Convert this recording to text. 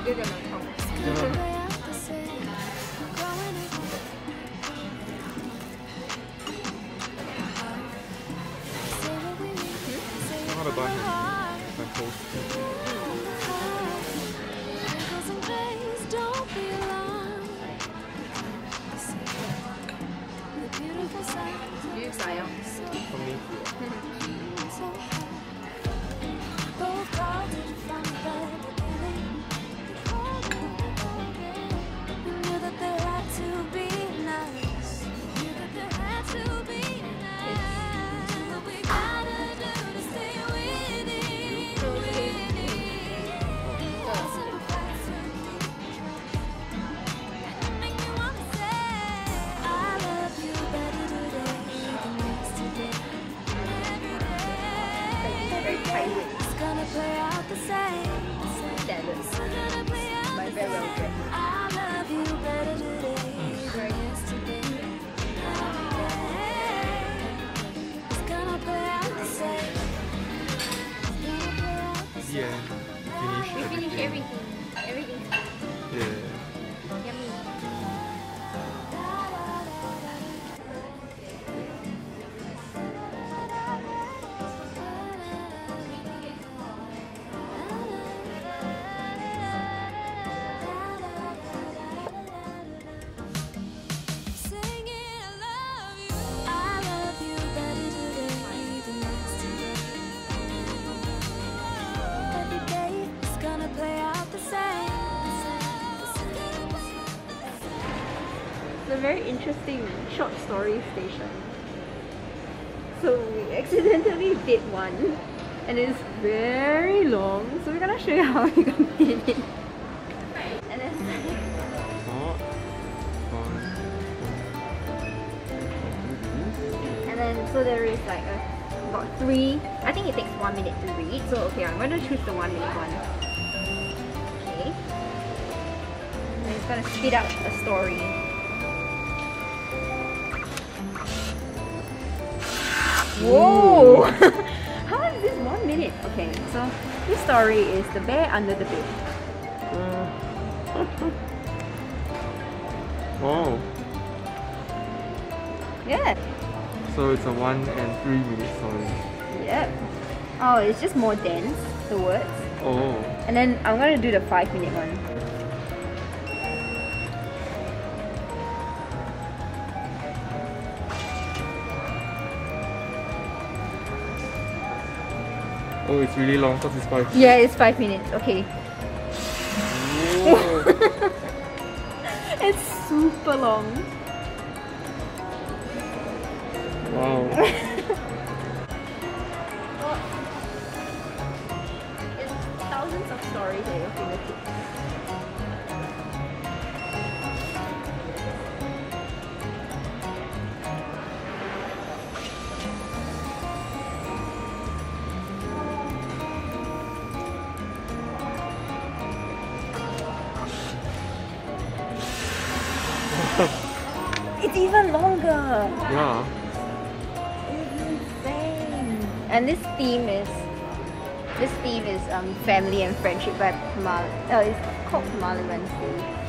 bigger than my Not a bun. My toast. For me. My very well read. Yeah. We finished everything. Everything. Yeah. Yummy. It's a very interesting short story station. So we accidentally did one and it's very long, so we're gonna show you how we complete it. And it's like and then so there is like about 3, I think it takes 1 minute to read, so okay, I'm gonna choose the 1 minute one. Okay. And it's gonna speed up a story. Whoa! How is this 1 minute? Okay, so this story is The Bear Under the Bed. Oh. Yeah. So it's a 1 and 3 minute story. Yep. Oh, it's just more dense, the words. Oh. And then I'm gonna do the 5 minute one. Oh, it's really long because it's 5. Yeah, it's 5 minutes. Okay. It's super long. Wow. It's thousands of stories at your fingertips. It's even longer. Yeah. It's insane. And this theme is family and friendship by it's called Valentine.